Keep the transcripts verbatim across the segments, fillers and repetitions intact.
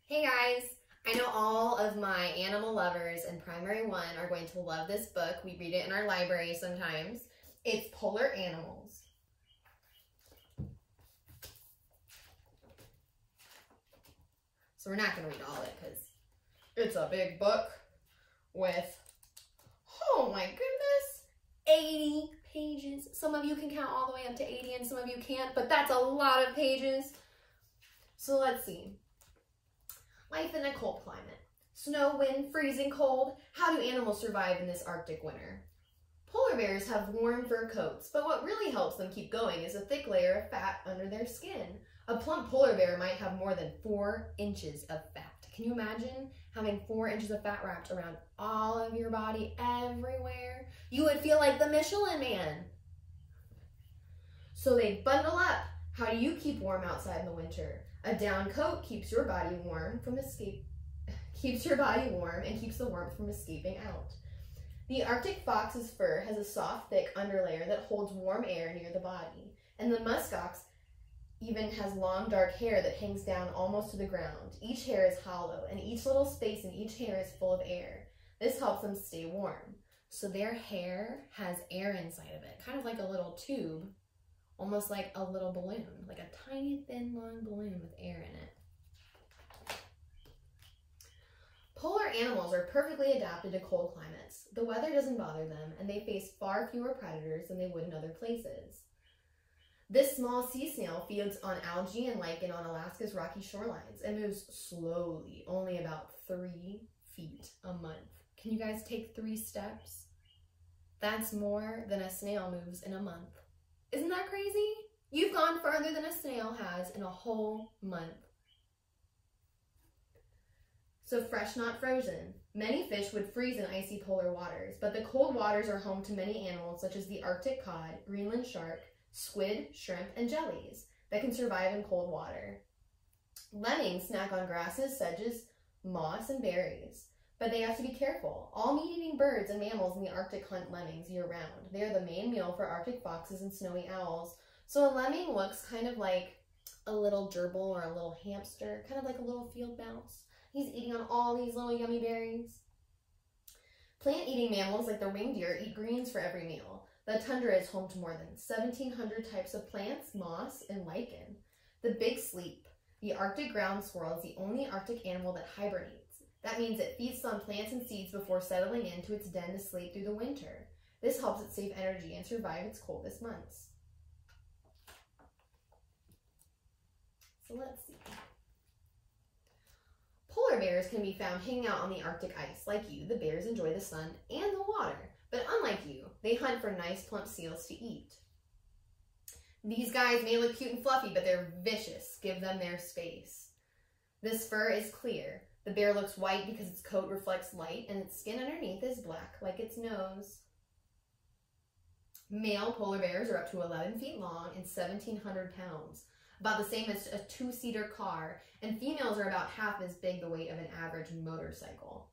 Hey guys! I know all of my animal lovers in primary one are going to love this book. We read it in our library sometimes. It's Polar Animals. So we're not going to read all of it because it's a big book with, oh my goodness, eighty pages. Some of you can count all the way up to eighty and some of you can't, but that's a lot of pages. So let's see. Life in a cold climate. Snow, wind, freezing cold. How do animals survive in this Arctic winter? Polar bears have warm fur coats, but what really helps them keep going is a thick layer of fat under their skin. A plump polar bear might have more than four inches of fat. Can you imagine having four inches of fat wrapped around all of your body everywhere? You would feel like the Michelin Man. So they bundle up. How do you keep warm outside in the winter? A down coat keeps your body warm from escape, keeps your body warm and keeps the warmth from escaping out. The Arctic fox's fur has a soft, thick underlayer that holds warm air near the body, and the muskox even has long, dark hair that hangs down almost to the ground. Each hair is hollow, and each little space in each hair is full of air. This helps them stay warm. So their hair has air inside of it, kind of like a little tube. Almost like a little balloon, like a tiny, thin, long balloon with air in it. Polar animals are perfectly adapted to cold climates. The weather doesn't bother them, and they face far fewer predators than they would in other places. This small sea snail feeds on algae and lichen on Alaska's rocky shorelines and moves slowly, only about three feet a month. Can you guys take three steps? That's more than a snail moves in a month. Isn't that crazy? You've gone further than a snail has in a whole month. So fresh, not frozen. Many fish would freeze in icy polar waters, but the cold waters are home to many animals such as the Arctic cod, Greenland shark, squid, shrimp, and jellies that can survive in cold water. Lemmings snack on grasses, sedges, moss, and berries. But they have to be careful. All meat-eating birds and mammals in the Arctic hunt lemmings year-round. They are the main meal for Arctic foxes and snowy owls. So a lemming looks kind of like a little gerbil or a little hamster, kind of like a little field mouse. He's eating on all these little yummy berries. Plant-eating mammals like the reindeer eat greens for every meal. The tundra is home to more than seventeen hundred types of plants, moss, and lichen. The big sleep. The Arctic ground squirrel is the only Arctic animal that hibernates. That means it feasts on plants and seeds before settling into its den to sleep through the winter. This helps it save energy and survive its coldest months. So let's see. Polar bears can be found hanging out on the Arctic ice. Like you, the bears enjoy the sun and the water. But unlike you, they hunt for nice, plump seals to eat. These guys may look cute and fluffy, but they're vicious. Give them their space. This fur is clear. The bear looks white because its coat reflects light and its skin underneath is black like its nose. Male polar bears are up to eleven feet long and seventeen hundred pounds, about the same as a two-seater car, and females are about half as big the weight of an average motorcycle.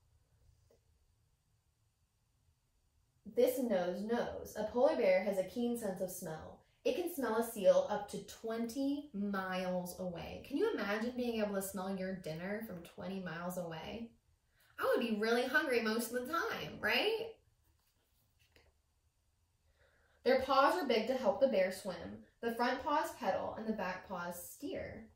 This nose knows. A polar bear has a keen sense of smell. It can smell a seal up to twenty miles away. Can you imagine being able to smell your dinner from twenty miles away? I would be really hungry most of the time, right? Their paws are big to help the bear swim. The front paws pedal and the back paws steer.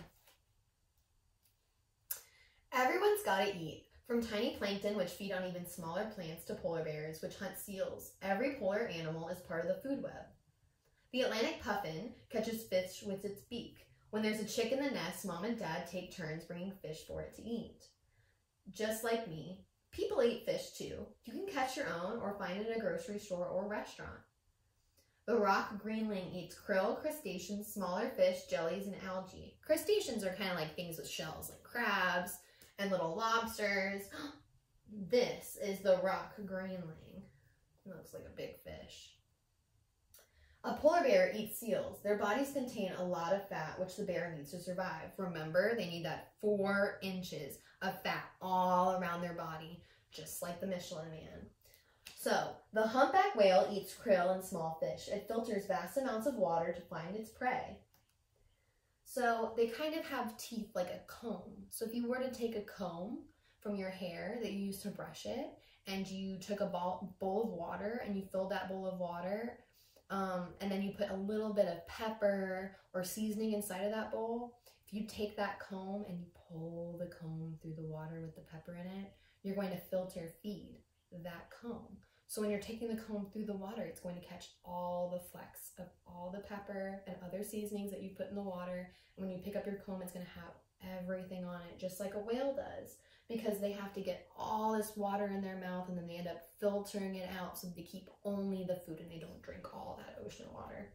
Everyone's got to eat. From tiny plankton, which feed on even smaller plants, to polar bears, which hunt seals. Every polar animal is part of the food web. The Atlantic puffin catches fish with its beak. When there's a chick in the nest, mom and dad take turns bringing fish for it to eat. Just like me, people eat fish too. You can catch your own or find it at a grocery store or restaurant. The rock greenling eats krill, crustaceans, smaller fish, jellies, and algae. Crustaceans are kind of like things with shells, like crabs and little lobsters. This is the rock greenling. It looks like a big fish. A polar bear eats seals. Their bodies contain a lot of fat, which the bear needs to survive. Remember, they need that four inches of fat all around their body, just like the Michelin Man. So, the humpback whale eats krill and small fish. It filters vast amounts of water to find its prey. So they kind of have teeth like a comb. So if you were to take a comb from your hair that you use to brush it, and you took a bowl, bowl of water and you filled that bowl of water, um, and then you put a little bit of pepper or seasoning inside of that bowl, if you take that comb and you pull the comb through the water with the pepper in it, you're going to filter feed that comb. So when you're taking the comb through the water, it's going to catch all the flecks of all the pepper and other seasonings that you put in the water. And when you pick up your comb, it's going to have everything on it, just like a whale does, because they have to get all this water in their mouth and then they end up filtering it out so they keep only the food and they don't drink all that ocean water.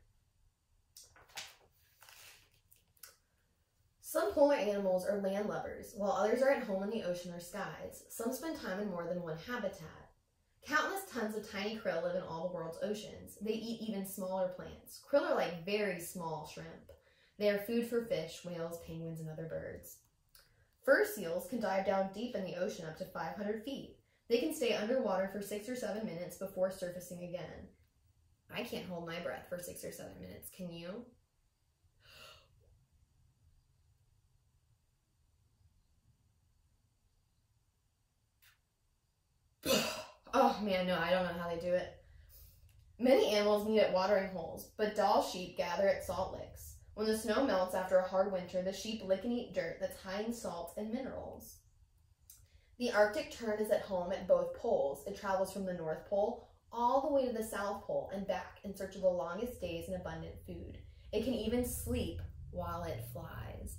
Some polar animals are land lubbers, while others are at home in the ocean or skies. Some spend time in more than one habitat. Countless tons of tiny krill live in all the world's oceans. They eat even smaller plants. Krill are like very small shrimp. They are food for fish, whales, penguins, and other birds. Fur seals can dive down deep in the ocean up to five hundred feet. They can stay underwater for six or seven minutes before surfacing again. I can't hold my breath for six or seven minutes. Can you? Oh man, no, I don't know how they do it. Many animals meet at watering holes, but Dall sheep gather at salt licks. When the snow melts after a hard winter, the sheep lick and eat dirt that's high in salts and minerals. The Arctic tern is at home at both poles. It travels from the North Pole all the way to the South Pole and back in search of the longest days and abundant food. It can even sleep while it flies.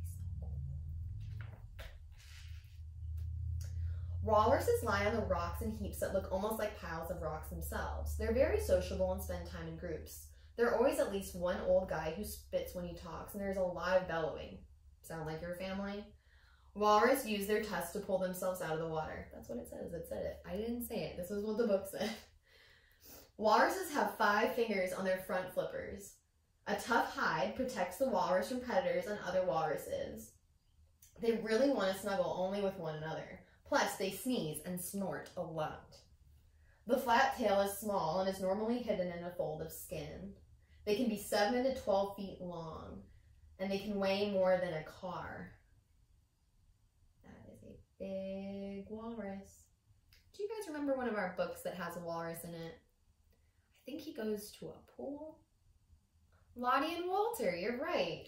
Walruses lie on the rocks in heaps that look almost like piles of rocks themselves. They're very sociable and spend time in groups. There are always at least one old guy who spits when he talks, and there's a lot of bellowing. Sound like your family? Walrus use their tusks to pull themselves out of the water. That's what it says. It said it. I didn't say it. This is what the book said. Walruses have five fingers on their front flippers. A tough hide protects the walrus from predators and other walruses. They really want to snuggle only with one another. Plus, they sneeze and snort a lot. The flat tail is small and is normally hidden in a fold of skin. They can be seven to twelve feet long, and they can weigh more than a car. That is a big walrus. Do you guys remember one of our books that has a walrus in it? I think he goes to a pool. Lottie and Walter, you're right.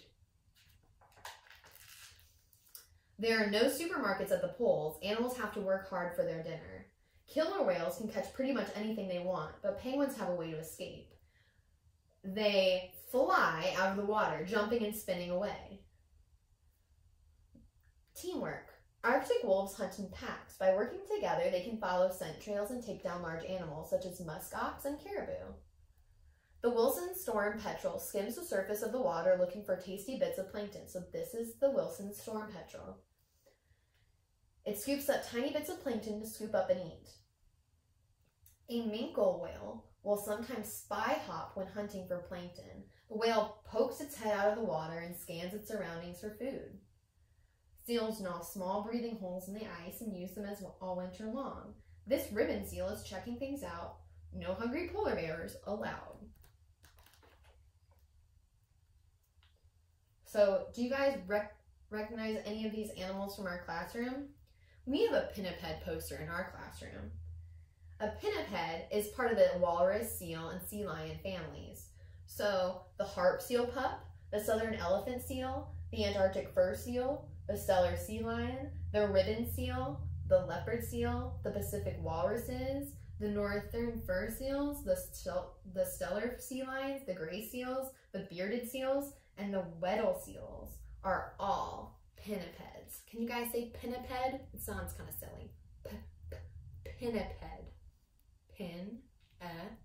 There are no supermarkets at the poles. Animals have to work hard for their dinner. Killer whales can catch pretty much anything they want, but penguins have a way to escape. They fly out of the water, jumping and spinning away. Teamwork. Arctic wolves hunt in packs. By working together, they can follow scent trails and take down large animals, such as musk ox and caribou. The Wilson storm petrel skims the surface of the water looking for tasty bits of plankton. So this is the Wilson storm petrel. It scoops up tiny bits of plankton to scoop up and eat. A minke whale will sometimes spy hop when hunting for plankton. The whale pokes its head out of the water and scans its surroundings for food. Seals gnaw small breathing holes in the ice and use them as all winter long. This ribbon seal is checking things out. No hungry polar bears allowed. So, do you guys rec recognize any of these animals from our classroom? We have a pinniped poster in our classroom. A pinniped is part of the walrus, seal, and sea lion families. So, the harp seal pup, the southern elephant seal, the Antarctic fur seal, the stellar sea lion, the ribbon seal, the leopard seal, the Pacific walruses, the northern fur seals, the, stel the stellar sea lions, the gray seals, the bearded seals, and the Weddell seals are all pinnipeds. Can you guys say pinniped? It sounds kind of silly. P -p Pinniped. Pin, a,